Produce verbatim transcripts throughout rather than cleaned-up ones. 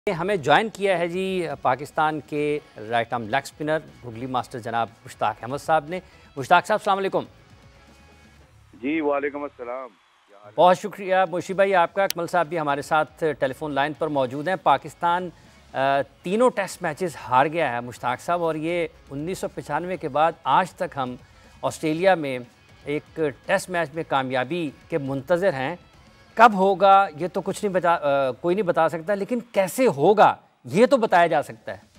हमें ज्वाइन किया है जी पाकिस्तान के right arm leg spinner googly master जनाब मुश्ताक अहमद साहब ने। मुश्ताक साहब अस्सलाम वालेकुम। जी वालेकुम अस्सलाम। बहुत शुक्रिया मुशी भाई आपका। अकमल साहब भी हमारे साथ टेलीफोन लाइन पर मौजूद हैं। पाकिस्तान तीनों टेस्ट मैचेस हार गया है मुश्ताक साहब, और ये उन्नीस सौ पचानवे के बाद आज तक हम ऑस्ट्रेलिया में एक टेस्ट मैच में कामयाबी के मुंतज़र हैं। कब होगा ये तो कुछ नहीं बता आ, कोई नहीं बता सकता, लेकिन कैसे होगा ये तो बताया जा सकता है।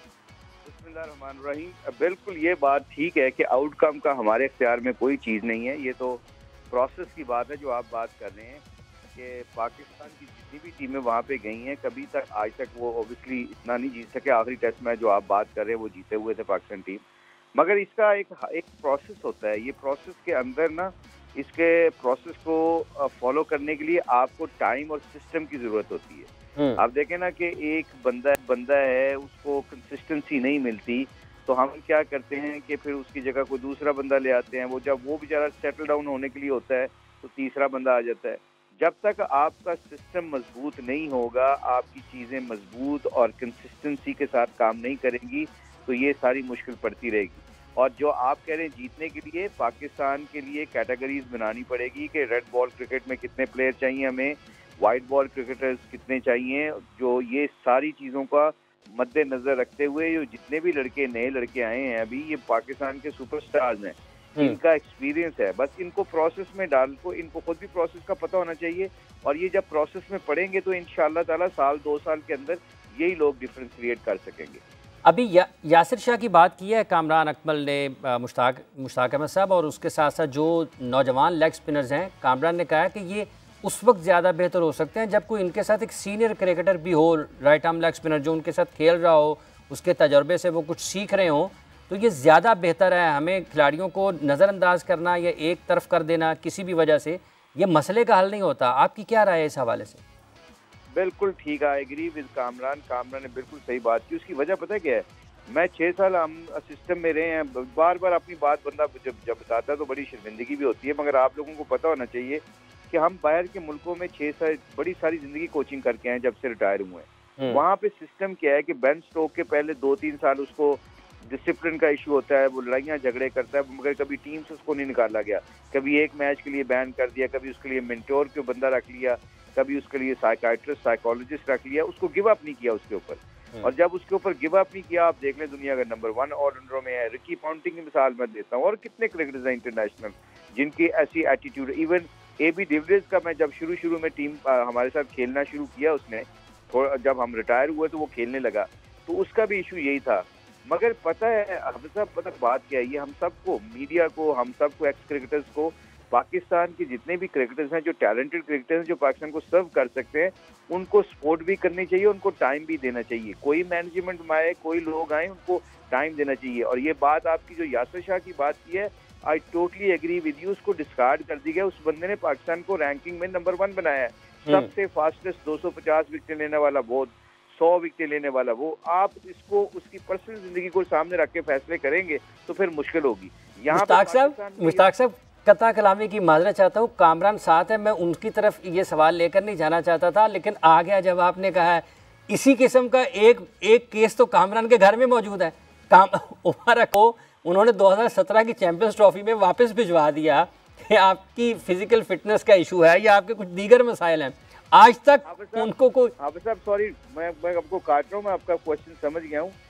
बिस्मिल्लाहिर्रहमानिर्रहीम। बिल्कुल ये बात ठीक है कि आउटकम का हमारे इख्तियार में कोई चीज़ नहीं है। ये तो प्रोसेस की बात है जो आप बात कर रहे हैं कि पाकिस्तान की जितनी भी टीमें वहाँ पे गई हैं, कभी तक आज तक वो ऑब्वियसली इतना नहीं जीत सके। आखिरी टेस्ट मैच जो आप बात कर रहे हैं वो जीते हुए थे पाकिस्तान टीम, मगर इसका एक एक प्रोसेस होता है। ये प्रोसेस के अंदर ना, इसके प्रोसेस को फॉलो करने के लिए आपको टाइम और सिस्टम की ज़रूरत होती है। आप देखें ना कि एक बंदा बंदा है, उसको कंसिस्टेंसी नहीं मिलती, तो हम क्या करते हैं कि फिर उसकी जगह कोई दूसरा बंदा ले आते हैं। वो जब वो बेचारा सेटल डाउन होने के लिए होता है तो तीसरा बंदा आ जाता है। जब तक आपका सिस्टम मजबूत नहीं होगा, आपकी चीज़ें मजबूत और कंसिस्टेंसी के साथ काम नहीं करेंगी, तो ये सारी मुश्किल पड़ती रहेगी। और जो आप कह रहे हैं जीतने के लिए, पाकिस्तान के लिए कैटेगरीज बनानी पड़ेगी कि रेड बॉल क्रिकेट में कितने प्लेयर चाहिए हमें, वाइट बॉल क्रिकेटर्स कितने चाहिए। जो ये सारी चीज़ों का मद्देनजर रखते हुए जो जितने भी लड़के नए लड़के आए हैं अभी, ये पाकिस्तान के सुपरस्टार्स हैं, इनका एक्सपीरियंस है। बस इनको प्रोसेस में डाल को इनको खुद भी प्रोसेस का पता होना चाहिए, और ये जब प्रोसेस में पढ़ेंगे तो इंशाअल्लाह ताला साल दो साल के अंदर यही लोग डिफरेंस क्रिएट कर सकेंगे। अभी या, यासिर शाह की बात की है कामरान अकमल ने, मुश्ताक मुश्ताक अहमद साहब, और उसके साथ साथ जो नौजवान लेग स्पिनर्स हैं, कामरान ने कहा है कि ये उस वक्त ज़्यादा बेहतर हो सकते हैं जब कोई इनके साथ एक सीनियर क्रिकेटर भी हो, राइट आर्म लेग स्पिनर जो उनके साथ खेल रहा हो, उसके तजर्बे से वो कुछ सीख रहे हों, तो ये ज़्यादा बेहतर है। हमें खिलाड़ियों को नज़रअंदाज करना या एक तरफ कर देना किसी भी वजह से ये मसले का हल नहीं होता। आपकी क्या राय है इस हवाले से? बिल्कुल ठीक है, I agree with Kamran. Kamran ने बिल्कुल सही बात की। उसकी वजह पता है क्या है? मैं छः साल हम सिस्टम में रहे हैं, बार बार अपनी बात बंदा जब जब बताता है तो बड़ी शर्मिंदगी भी होती है, मगर आप लोगों को पता होना चाहिए कि हम बाहर के मुल्कों में छः साल बड़ी सारी जिंदगी कोचिंग करके हैं जब से रिटायर हुए हैं। वहाँ पे सिस्टम क्या है कि बेन स्टोक के पहले दो तीन साल उसको डिसिप्लिन का इशू होता है, वो लड़ाइयाँ झगड़े करता है, मगर कभी टीम से उसको नहीं निकाला गया। कभी एक मैच के लिए बैन कर दिया, कभी उसके लिए मेंटोर के बंदा रख लिया, कभी उसके लिए साइकाइट्रिस्ट साइकोलॉजिस्ट रख लिया, उसको गिव अप नहीं किया उसके ऊपर। और जब उसके ऊपर गिव अप नहीं किया, आप देख लें दुनिया का नंबर वन ऑलराउंडरों में है। रिकी पॉन्टिंग की मिसाल मैं देता हूँ, और कितने क्रिकेटर्स हैं इंटरनेशनल जिनकी ऐसी attitude. Even A B de Villiers का मैं जब शुरू शुरू में टीम आ, हमारे साथ खेलना शुरू किया उसने, थोड़ा जब हम रिटायर हुए तो वो खेलने लगा, तो उसका भी इशू यही था। मगर पता है हम सब पता बात क्या है, ये हम सबको, मीडिया को, हम सबको, एक्स क्रिकेटर्स को, पाकिस्तान के जितने भी क्रिकेटर्स हैं जो टैलेंटेड क्रिकेटर्स हैं जो पाकिस्तान को सर्व कर सकते हैं, उनको सपोर्ट भी करनी चाहिए, उनको टाइम भी देना चाहिए। कोई मैनेजमेंट में आए, कोई लोग आए, उनको टाइम देना चाहिए। और ये बात आपकी जो यासिर शाह की बात की है, I totally agree with you. उसको डिस्कार्ड कर दी गया। उस बंदे ने पाकिस्तान को रैंकिंग में नंबर वन बनाया है, सबसे फास्टेस्ट दो सौ पचास विकेट लेने वाला वो, सौ विकेट लेने वाला वो। आप इसको उसकी पर्सनल जिंदगी को सामने रख के फैसले करेंगे तो फिर मुश्किल होगी। यहाँ मुश्ताक साहब मुश्ताक साहब कता कलामी की माजरा चाहता हूँ, कामरान साथ है, मैं उनकी तरफ ये सवाल लेकर नहीं जाना चाहता था, लेकिन आ गया जब आपने कहा है। इसी किस्म का एक एक केस तो कामरान के घर में मौजूद है। काम उमर को उन्होंने दो हज़ार सत्रह की चैंपियंस ट्रॉफी में वापस भिजवा दिया कि आपकी फिजिकल फिटनेस का इशू है या आपके कुछ दीगर मसाइल हैं। आज तक उनको कोई आप साहब सॉरी, मैं मैं आपको काट रहा हूँ, मैं आपका क्वेश्चन समझ गया हूँ।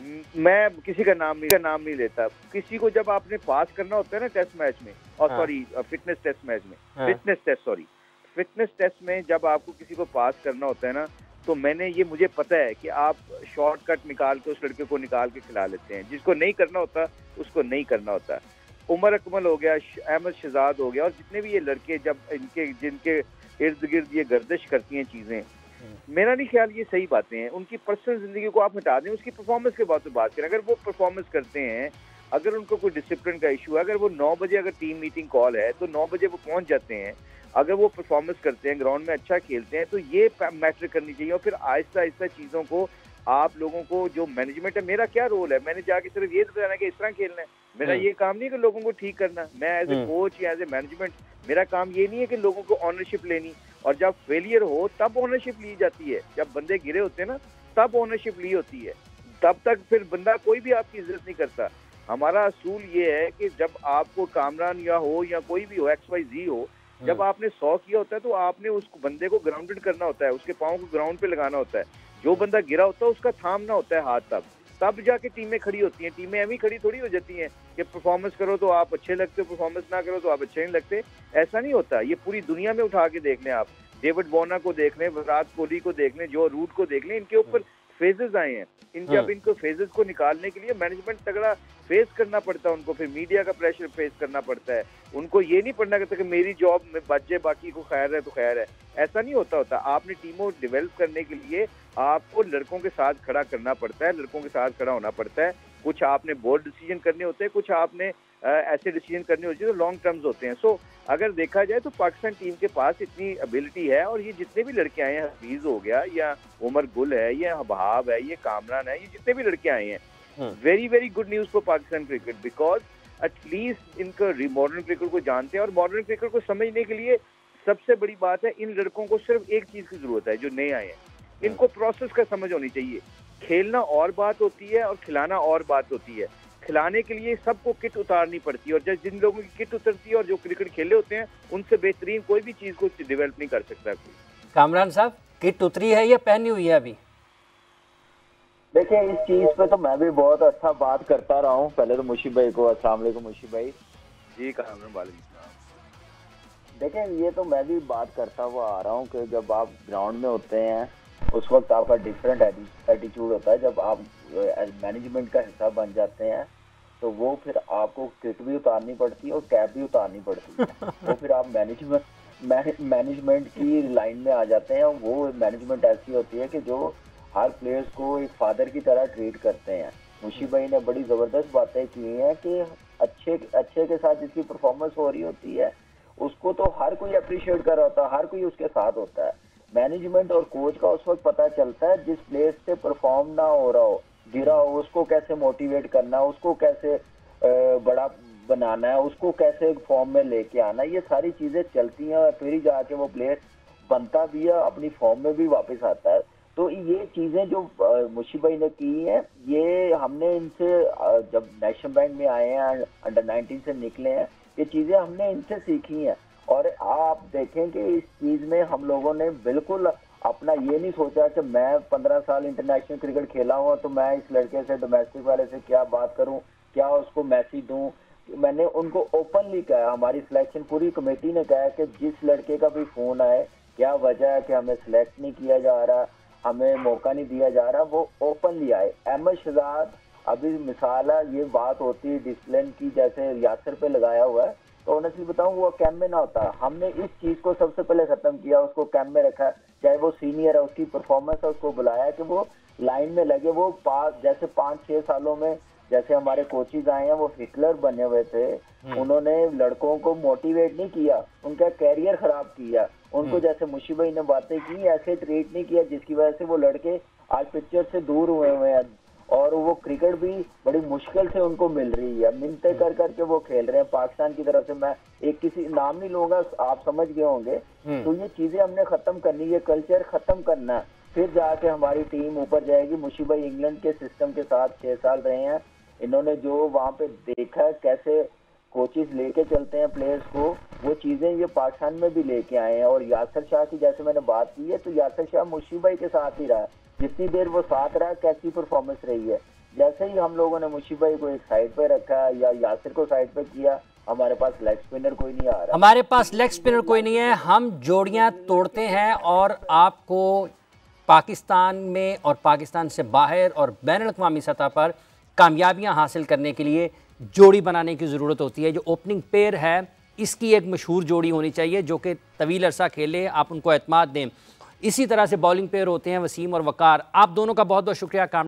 मैं किसी का नाम नहीं का नाम नहीं लेता। किसी को जब आपने पास करना होता है ना टेस्ट मैच में, और सॉरी फिटनेस टेस्ट मैच में, fitness test sorry fitness test में जब आपको किसी को पास करना होता है ना, तो मैंने ये मुझे पता है कि आप शॉर्टकट निकाल के उस लड़के को निकाल के खिला लेते हैं। जिसको नहीं करना होता उसको नहीं करना होता। उमर अकमल हो गया, अहमद शहजाद हो गया, और जितने भी ये लड़के जब इनके जिनके इर्द गिर्द ये गर्दिश करती हैं चीज़ें, मेरा नहीं ख्याल ये सही बातें हैं। उनकी पर्सनल जिंदगी को आप हटा दें, उसकी परफॉर्मेंस के बाद तो बात करें। अगर वो परफॉर्मेंस करते हैं, अगर उनको कोई डिसिप्लिन का इशू है, अगर वो नौ बजे अगर टीम मीटिंग कॉल है तो नौ बजे वो पहुंच जाते हैं, अगर वो परफॉर्मेंस करते हैं, ग्राउंड में अच्छा खेलते हैं, तो ये मैटर करनी चाहिए। और फिर आहिस्ता आहिस्ता चीज़ों को आप लोगों को, जो मैनेजमेंट है, मेरा क्या रोल है? मैंने जाके सिर्फ ये बताना कि इस तरह खेलना है। मेरा ये काम नहीं है कि लोगों को ठीक करना। मैं एज ए कोच या एज ए मैनेजमेंट, मेरा काम ये नहीं है कि लोगों को ऑनरशिप लेनी और जब फेलियर हो तब ओनरशिप ली जाती है। जब बंदे गिरे होते हैं ना तब ओनरशिप ली होती है, तब तक फिर बंदा कोई भी आपकी इज्जत नहीं करता। हमारा असूल ये है कि जब आपको कामरान या हो या कोई भी हो, एक्स वाई जी हो, जब आपने सौ किया होता है तो आपने उस बंदे को ग्राउंडेड करना होता है, उसके पाँव को ग्राउंड पे लगाना होता है। जो बंदा गिरा होता है उसका थामना होता है हाथ, तब तब जाके टीमें खड़ी होती हैं। टीमें एवं खड़ी थोड़ी हो जाती हैं कि परफॉर्मेंस करो तो आप अच्छे लगते हो, परफॉर्मेंस ना करो तो आप अच्छे नहीं लगते। ऐसा नहीं होता। ये पूरी दुनिया में उठा के देख लें आप, डेविड वॉर्नर को देख लें, विराट कोहली को देख लें, जो रूट को देख लें, इनके ऊपर फेजेस आए हैं। इनके अब इनको फेजेस को निकालने के लिए मैनेजमेंट तगड़ा फेस करना पड़ता है उनको, फिर मीडिया का प्रेशर फेस करना पड़ता है उनको। ये नहीं पढ़ना करता कि मेरी जॉब में बच जाए, बाकी को खैर है तो खैर है, ऐसा नहीं होता होता। आपने टीमों डेवलप करने के लिए आपको लड़कों के साथ खड़ा करना पड़ता है, लड़कों के साथ खड़ा होना पड़ता है। कुछ आपने बोल्ड डिसीजन करने होते हैं, कुछ आपने आ, ऐसे डिसीजन करने होते हैं जो लॉन्ग टर्म्स होते हैं। सो so, अगर देखा जाए तो पाकिस्तान टीम के पास इतनी एबिलिटी है, और ये जितने भी लड़के आए हैं, हफीज हो गया या उमर गुल है, ये बहाब है, ये कामरान है, ये जितने भी लड़के आए हैं, very very good news for Pakistan cricket, because at least इनका मॉडर्न क्रिकेट को जानते हैं। और मॉडर्न क्रिकेट को समझने के लिए सबसे बड़ी बात है, इन लड़कों को सिर्फ एक चीज की जरूरत है, जो नए आए हैं, इनको प्रोसेस का समझ होनी चाहिए। खेलना और बात होती है और खिलाना और बात होती है। खिलाने के लिए सबको किट उतारनी पड़ती है, और जब जिन लोगों की किट उतरती है और जो क्रिकेट खेले होते हैं, उनसे बेहतरीन कोई भी चीज को डेवलप नहीं कर सकता कोई। कामरान साहब, किट उतरी है या पहनी हुई है अभी? देखिए, इस चीज पे तो मैं भी बहुत अच्छा बात करता रहा हूँ। पहले तो मुशी भाई को अस्सलाम वालेकुम। मुशी भाई जी, कामरान वालेकुम। देखिए, ये तो मैं भी बात करता हुआ आ रहा हूँ कि जब आप ग्राउंड में होते हैं उस वक्त आपका डिफरेंट एटीट्यूड होता है। जब आप मैनेजमेंट का हिस्सा बन जाते हैं तो वो फिर आपको किट भी उतारनी पड़ती है और कैप भी उतारनी पड़ती है। वो फिर आप मैनेजमेंट मैनेजमेंट की लाइन में आ जाते हैं। वो मैनेजमेंट ऐसी होती है कि जो हर प्लेयर्स को एक फादर की तरह ट्रीट करते हैं। मुशी भाई ने बड़ी ज़बरदस्त बातें की हैं कि अच्छे अच्छे के साथ जिसकी परफॉर्मेंस हो रही होती है उसको तो हर कोई अप्रिशिएट कर रहा होता है, हर कोई उसके साथ होता है। मैनेजमेंट और कोच का उस वक्त पता चलता है जिस प्लेयर से परफॉर्म ना हो रहा हो, गिरा हो, उसको कैसे मोटिवेट करना, उसको कैसे बड़ा बनाना है, उसको कैसे फॉर्म में लेके आना, ये सारी चीज़ें चलती हैं और फिर ही जाके वो प्लेयर बनता भी है, अपनी फॉर्म में भी वापस आता है। तो ये चीज़ें जो मुशी भाई ने की हैं, ये हमने इनसे जब नेशनल बैंक में आए हैं, अंडर नाइनटीन से निकले हैं, ये चीज़ें हमने इनसे सीखी हैं। और आप देखें कि इस चीज़ में हम लोगों ने बिल्कुल अपना ये नहीं सोचा कि मैं पंद्रह साल इंटरनेशनल क्रिकेट खेला हुआ तो मैं इस लड़के से, डोमेस्टिक वाले से क्या बात करूं, क्या उसको मैसेज दूं। मैंने उनको ओपनली कहा, हमारी सिलेक्शन पूरी कमेटी ने कहा कि जिस लड़के का भी फ़ोन आए, क्या वजह है कि हमें सिलेक्ट नहीं किया जा रहा, हमें मौका नहीं दिया जा रहा, वो ओपनली आए। अहमद शहजाद अभी मिसाल है, ये बात होती है डिसिप्लिन की, जैसे यासर पे लगाया हुआ है, तो ऑनेस्टली बताऊं वो कैंप में ना होता। हमने इस चीज़ को सबसे पहले ख़त्म किया, उसको कैंप में रखा, चाहे वो सीनियर है, उसकी परफॉर्मेंस है, उसको बुलाया कि वो लाइन में लगे। वो पाँच जैसे पाँच छः सालों में जैसे हमारे कोचेज आए हैं वो हिटलर बने हुए थे, उन्होंने लड़कों को मोटिवेट नहीं किया, उनका कैरियर ख़राब किया। उनको जैसे मुशी भाई ने बातें की ऐसे ट्रीट नहीं किया जिसकी वजह से वो लड़के आज पिक्चर से दूर हुए हुए हैं और वो क्रिकेट भी बड़ी मुश्किल से उनको मिल रही है, मिलते कर करके वो खेल रहे हैं पाकिस्तान की तरफ से। मैं एक किसी नाम नहीं लूंगा, आप समझ गए होंगे। तो ये चीजें हमने खत्म करनी है, कल्चर खत्म करना, फिर जाके हमारी टीम ऊपर जाएगी। मुशी भाई इंग्लैंड के सिस्टम के साथ छह साल रहे हैं, इन्होंने जो वहाँ पे देखा है कैसे कोचेस लेके चलते हैं प्लेयर्स को, वो चीजें ये पाकिस्तान में भी लेके आए हैं। और यासर शाह की जैसे मैंने बात की है, तो यासर शाह मुशी भाई के साथ ही रहा है, जितनी देर वो साथ रहा कैसी परफॉर्मेंस रही है। जैसे ही हम लोगों ने मुशी भाई को एक साइड पे रखा या यासिर को साइड पे किया, हमारे पास लेग स्पिनर कोई नहीं आ रहा, हमारे पास लेग स्पिनर कोई नहीं है, हम जोड़ियां तोड़ते हैं और आपको पाकिस्तान में और पाकिस्तान से बाहर और बैनुल अक़वामी सतह पर कामयाबियां हासिल करने के लिए जोड़ी बनाने की ज़रूरत होती है। जो ओपनिंग पेयर है इसकी एक मशहूर जोड़ी होनी चाहिए जो कि तवील अरसा खेले, आप उनको एतमाद दें। इसी तरह से बॉलिंग पेयर होते हैं वसीम और वकार। आप दोनों का बहुत बहुत शुक्रिया। काम